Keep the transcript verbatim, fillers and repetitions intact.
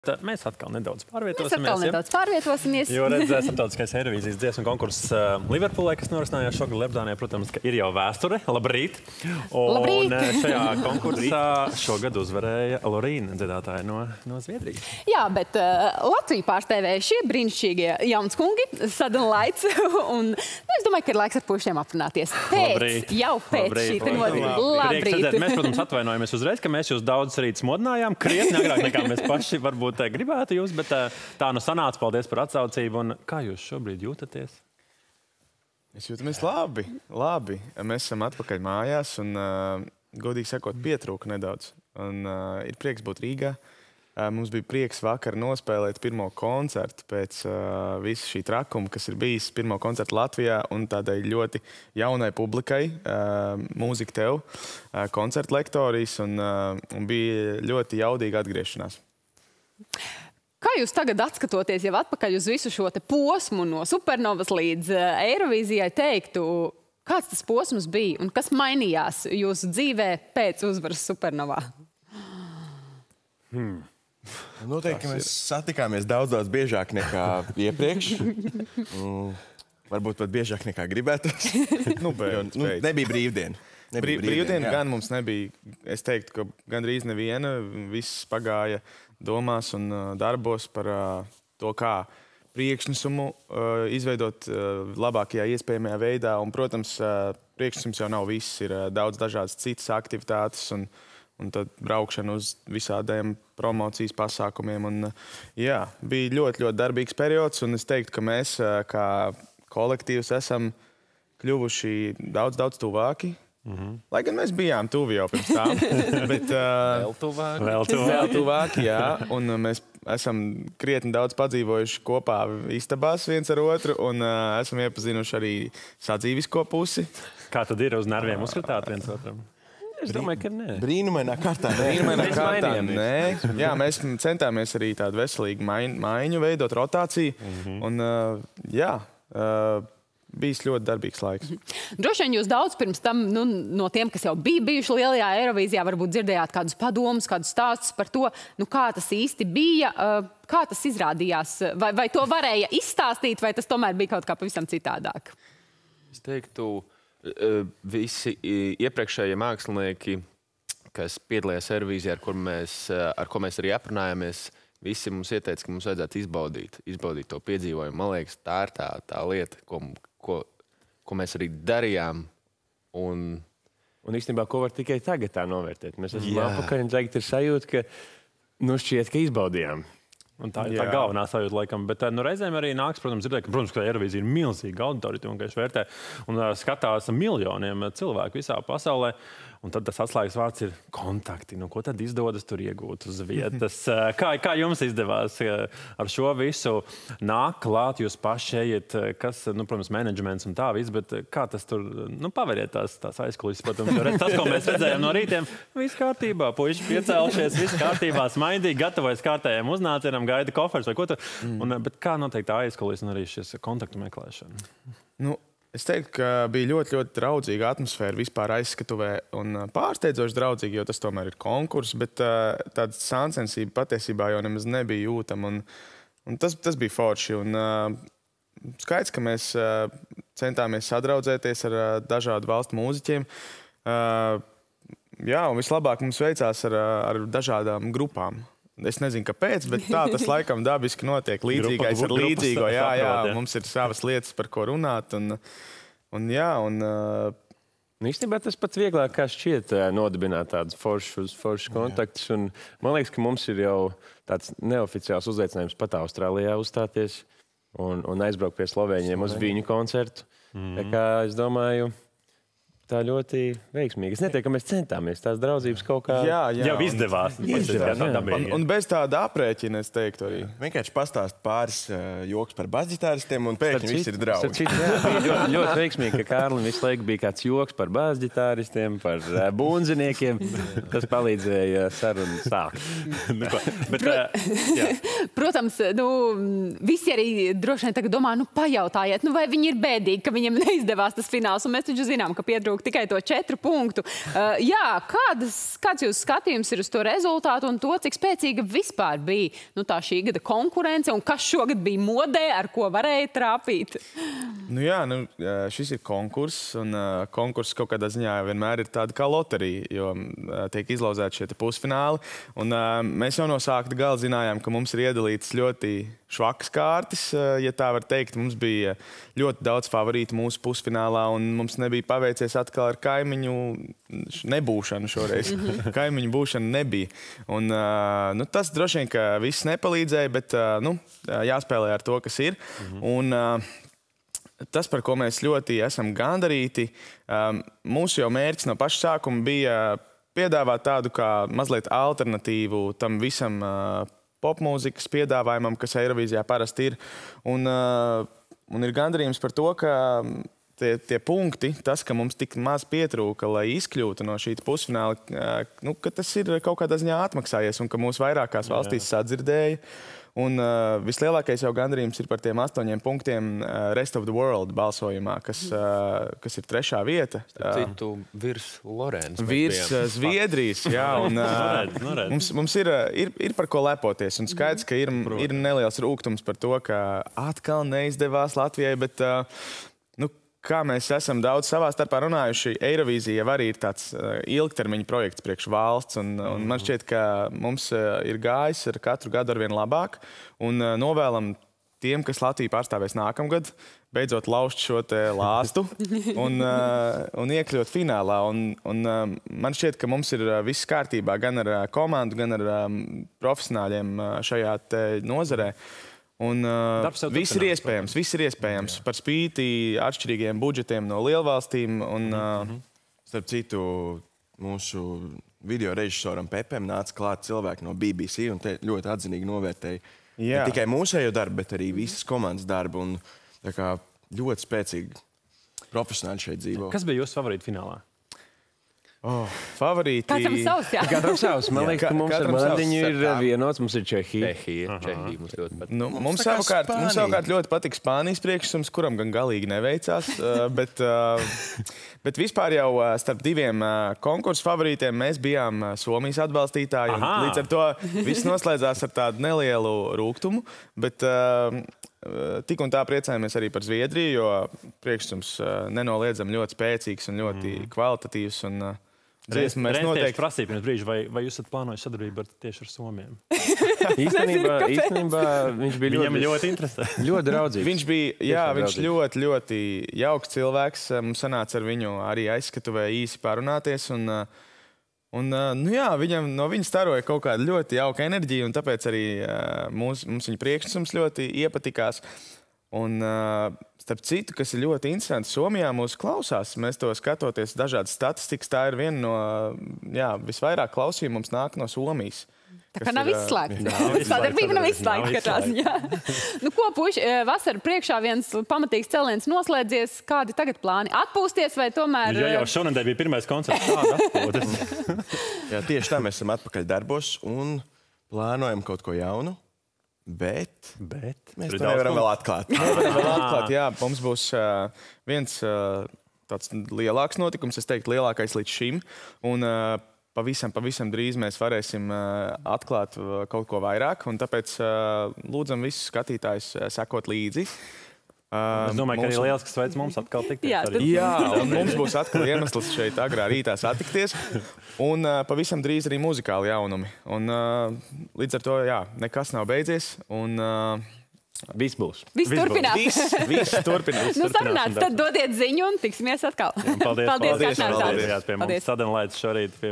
Mēs atkal nedaudz pārvietosimies. Mēs atkal nedaudz pārvietosimies. Jo redzēs starptautiskais Eirovīzijas dziesmu konkurss Liverpoolē, kas norisinājās šogad Liepānā, protams, ka ir jau vēsture. Labrīt! Un Labrīt! Šajā konkursā šogad uzvarēja Lorīna, dziedātāja no, no Zviedrijas. Jā, bet uh, Latviju pārstāvēja šie brīnišķīgie jaunskungi, Sudden Lights, un es domāju, ka ir laiks ar pušiem aprunāties. Pēc, Labrīt. jau pēc Labrīt. šī te nozīme. Labrīt! Mēs, protams, atvainojamies uzreiz, ka mēs jūs daudz rīt smodinājām, krietni agrāk nekā mēs paši varbūt gribētu jūs, bet tā nu sanāca. Paldies par atsaucību. Un kā jūs šobrīd jūtaties? Mēs jūtamies labi, labi. Mēs esam atpakaļ mājās un, uh, godīgi sakot, pietrūka nedaudz. Un uh, ir prieks būt Rīgā. Uh, mums bija prieks vakar nospēlēt pirmo koncertu pēc uh, visa šī trakuma, kas ir bijis pirmo koncertu Latvijā un tādai ļoti jaunai publikai, uh, mūzika tev, uh, koncertu lektorijas, un, uh, un bija ļoti jaudīga atgriešanās. Kā jūs tagad atskatoties jau atpakaļ uz visu šo te posmu no Supernovas līdz Eirovīzijai teiktu, kāds tas posms bija un kas mainījās jūsu dzīvē pēc uzvaras Supernovā? Hmm. Noteikti, ka mēs satikāmies daudz, daudz biežāk nekā iepriekš. Mm, varbūt pat biežāk nekā gribētos. nu, bet, nu, nebija brīvdiena. Nebija brīvdiena, gan mums nebija, es teiktu, ka gandrīz neviena, viss pagāja domās un uh, darbos par uh, to, kā priekšnesumu uh, izveidot uh, labākajā iespējamajā veidā. Un, protams, uh, priekšnesums jau nav viss, ir uh, daudz dažādas citas aktivitātes un, un tad braukšana uz visādiem promocijas pasākumiem. Un, uh, jā, bija ļoti, ļoti darbīgs periods, un es teiktu, ka mēs uh, kā kolektīvs esam kļuvuši daudz, daudz tuvāki. Mm-hmm. Lai gan mēs bijām tuvi jau pirms tam, bet uh, vēl tuvāk. Vēl tuvāk. Vēl tuvāk, jā. Un mēs esam krietni daudz padzīvojuši kopā istabās viens ar otru un uh, esam iepazinuši arī sadzīvisko pusi. Kā tad ir uz nerviem uzskatāt viens otram? Es domāju, ka nē. Brīnumainā kārtā nē. Brīnumainā kārtā nē. Jā, mēs centāmies arī tādu veselīgu maiņu, maiņu veidot, rotāciju. Mm-hmm. Un uh, jā, uh, bijis ļoti darbīgs laiks. Droši vien jūs daudz pirms tam, nu, no tiem, kas jau bija bijuši lielajā Eirovīzijā, varbūt dzirdējāt kādus padomus, kādus stāstus par to, nu, kā tas īsti bija, kā tas izrādījās, vai, vai to varēja izstāstīt, vai tas tomēr bija kaut kā pavisam citādāk? Es teiktu, visi iepriekšējie mākslinieki, kas piedalījās Eirovīzijā, ar, kur mēs, ar ko mēs arī aprunājāmies, visi mums ieteica, ka mums vajadzētu izbaudīt, izbaudīt to piedzīvojumu. Man liekas, tā ir tā, tā lieta, ko, ko, ko mēs arī darījām. Un, un īstenībā, ko var tikai tagad tā novērtēt? Mēs esam apakaļ un tagad ir sajūta, ka nu šķiet, ka izbaudījām. Un tā ir tā galvenā sajūta, laikam. Bet nu, reizēm arī nāks, protams, dzirdēt, ka, protams, ka Eirovīzija ir milzīga auditorija, un ka viņš vērtē un uh, skatās miljoniem cilvēku visā pasaulē. Un tad tas atslēgas vārds ir kontakti. Nu, ko tad izdodas tur iegūt uz vietas? Kā, kā jums izdevās ar šo visu nāk klāt, jūs paši ejiet, kas, nu, protams, menedžments un tā viss, bet kā tas tur, nu, paveriet tās, tās aizkulisses, protams, jo tas, ko mēs redzējām no rītiem, viss kārtībā, puiši piecēlušies, viss kārtībā, smaidīgi, gatavojas kārtējiem uznācienam, gaida koferis vai ko tur. Mm. Un, bet kā noteikti tā aizkulis un arī šis kontaktu meklēšana? Nu, es teiktu, ka bija ļoti, ļoti draudzīga atmosfēra vispār aizskatuvē un pārsteidzoši draudzīga, jo tas tomēr ir konkurss, bet uh, tāda sāncensība patiesībā jau nemaz nebija jūtama. Un, un tas, tas bija forši. Un, uh, skaidrs, ka mēs uh, centāmies sadraudzēties ar uh, dažādu valstu mūziķiem. Uh, jā, un vislabāk mums veicās ar, ar dažādām grupām. Es nezinu, kāpēc, bet tā tas laikam dabiski notiek. Līdzīgais ar līdzīgo. Jā, jā, mums ir savas lietas, par ko runāt. Un, un jā, un... Uh... Īstenībā tas pats vieglāk kā šķiet nodibināt tādus foršus, foršus kontaktus. Un man liekas, ka mums ir jau tāds neoficiāls uzaicinājums pat Austrālijā uzstāties un, un aizbraukt pie Slovēņiem uz viņu koncertu. Mm. Tā kā es domāju... Tā ļoti veiksmīgi. Es neteiktu, ka mēs centāmies. Tās draudzības kaut kā jā, jā, jau izdevās. Un, izdevās un, un bez tāda aprēķina, es teiktu arī. Vienkārši pastāst pāris uh, joks par basģitāristiem un pēkšņi viss ir draugi. Citu, jā, bija ļoti, ļoti veiksmīgi, ka Kārlim visu laiku bija kāds joks par basģitāristiem, par uh, bunziniekiem. Tas palīdzēja sarunu sākt. Bet, uh, protams, nu, visi arī droši vien tagad domā, nu, pajautājiet, nu, vai viņi ir bēdīgi, ka viņiem neizdevās tas fināls. Un mēs taču zinām, ka pietrūkst nepietrūka tikai to četru punktu. Uh, jā, kādas, kāds jūs skatījums ir uz to rezultātu un to, cik spēcīga vispār bija nu, tā šī gada konkurence un kas šogad bija modē, ar ko varēja trāpīt? Nu jā, nu, šis ir konkurss, un uh, konkurss kaut kādā ziņā vienmēr ir tāda kā loterija, jo uh, tiek izlauzēti šie pusfināli. Un, uh, mēs jau no sākta gala zinājām, ka mums ir iedalīts ļoti švakas kārtas, uh, ja tā var teikt. Mums bija ļoti daudz favorītu mūsu pusfinālā, un mums nebija paveicies atkal ar kaimiņu nebūšanu šoreiz. Kaimiņu būšana nebija. Un, uh, nu, tas droši vien, ka viss nepalīdzēja, bet uh, nu, jāspēlē ar to, kas ir. Mm-hmm. Un, uh, Tas, par ko mēs ļoti esam gandarīti, um, mūsu jau mērķis no paša sākuma bija piedāvāt tādu kā mazliet alternatīvu tam visam uh, popmūzikas piedāvājumam, kas Eirovīzijā parasti ir. Un, uh, un ir gandarījums par to, ka tie, tie punkti, tas, ka mums tik maz pietrūka, lai izkļūtu no šī pusfināla, uh, nu, ka tas ir kaut kādā ziņā atmaksājies un ka mūs vairākās valstīs sadzirdēja. Un uh, vislielākais jau gandarījums ir par tiem astoņiem punktiem uh, Rest of the World balsojumā, kas, uh, kas ir trešā vieta. Citu virs Lorēnas. Virs uh, Zviedrijas, jā. Un, uh, mums mums ir, ir, ir par ko lepoties. Un skaidrs, ka ir, ir neliels rūgtums par to, ka atkal neizdevās Latvijai, bet uh, nu, kā mēs esam daudz savā starpā runājuši, Eirovīzija arī ir tāds uh, ilgtermiņa projekts priekš valsts, un, un man šķiet, ka mums uh, ir gājis ar katru gadu arvien labāk, un uh, novēlam tiem, kas Latviju pārstāvēs nākamgad, beidzot lauzt šo te lāstu un, uh, un iekļūt finālā. Un, un, uh, man šķiet, ka mums ir uh, viss kārtībā gan ar uh, komandu, gan ar um, profesionāļiem uh, šajā te nozarē. Un, uh, viss ir iespējams, viss ir iespējams par spīti atšķirīgiem budžetiem no lielvalstīm. Un, uh, Starp citu, mūsu video režisoram Pepem nāca klāt cilvēki no B B C un te ļoti atzinīgi novērtēja ne tikai mūsējo darbu, bet arī visas komandas darbu. Un, tā kā, ļoti spēcīgi profesionāli šeit dzīvo. Kas bija jūsu favorīti finālā? Oh, favorīti. Katram savs, jā. Katram savs. Man liekas, ka mums ar Mandiņu ir vienots. Mums ir Čehija. Čehija. Čehija mums ļoti patīk. Nu, mums, savukārt, mums savukārt ļoti patīk Spānijas priekšsums, kuram gan galīgi neveicās. bet, bet vispār jau starp diviem konkursu favorītiem mēs bijām Somijas atbalstītāji. Līdz ar to viss noslēdzās ar tādu nelielu rūgtumu. Bet, tik un tā priecājamies arī par Zviedriju, jo priekšsums nenoliedzami ļoti spēcīgs un ļoti mm. kvalitatīvs. Un, dziesmu mēs noteikti prasīja pirms brīža, vai, vai jūs esat plānojuši sadarbību ar, tieši ar Somiem? īstenībā, īstenībā viņš bija Viņam ļoti, ļoti interesē. ļoti draudzīgs. Viņš bija, jā, viņš ļoti, ļoti jauks cilvēks. Mums sanāca ar viņu arī aizskatuvē īsi parunāties. Un, un, nu jā, viņam, no viņa staroja kaut kāda ļoti jauka enerģija, un tāpēc arī mums, mums viņa priekšsums ļoti iepatikās. Un, starp citu, kas ir ļoti interesanti, Somijā mūs klausās. Mēs to skatoties dažādas statistikas, tā ir viena no jā, visvairāk klausījumu mums nāk no Somijas. Tā kā nav izslēgta. Sadarbība nav izslēgta katrā ziņā. Nu, ko, puiši, vasara priekšā viens pamatīgs cēliens noslēdzies. Kādi tagad plāni? Atpūsties vai tomēr... Jā, jau šonedēļ bija pirmais koncerts. Tāda atpūtas. Jā, tieši tā mēs esam atpakaļ darbos un plānojam kaut ko jaunu. Bet, bet mēs to nevaram vēl atklāt. Nevaram vēl atklāt, jā. Mums būs uh, viens uh, tāds lielāks notikums, es teiktu, lielākais līdz šim. Un uh, pavisam, pavisam drīz mēs varēsim uh, atklāt uh, kaut ko vairāk. Un tāpēc uh, lūdzam visus skatītājus uh, sekot līdzi. Uh, es domāju, mums... ka arī liels veids mums atkal tikties. Jā, tad... Jā, un mums būs atkal iemesls šeit agrā rītā satikties. Un uh, pavisam drīz arī muzikāli jaunumi. Un, uh, līdz ar to, jā, nekas nav beidzies. Un, uh, Viss būs. Viss turpinās. Viss, viss turpinās. Nu, sarunāts, tad dodiet ziņu un tiksimies atkal. Paldies, paldies, paldies, paldies, paldies, paldies, paldies pie mums. Sadenlaids šorīt pie